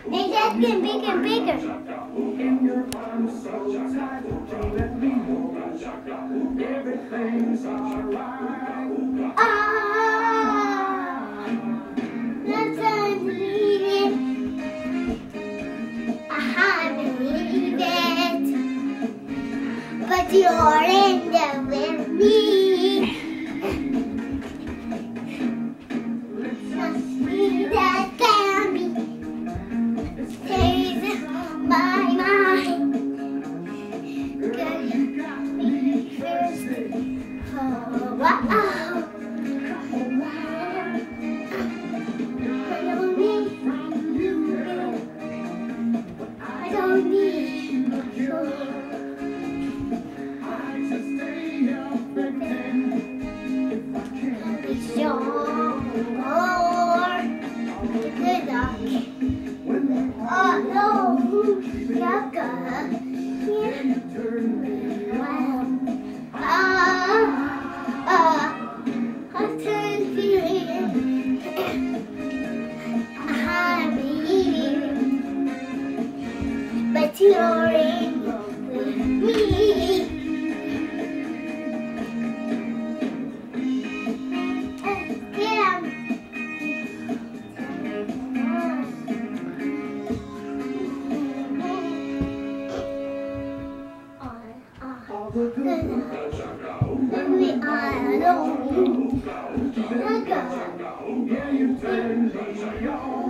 It's just getting bigger and bigger. Let's believe it. I believe it. But you're in there with me. That can be stays in my mind. Girl, you got me first. Oh, wow. I don't need you. It's your oh no, Yaka. I'm feeling happy, but you're in with me. Let me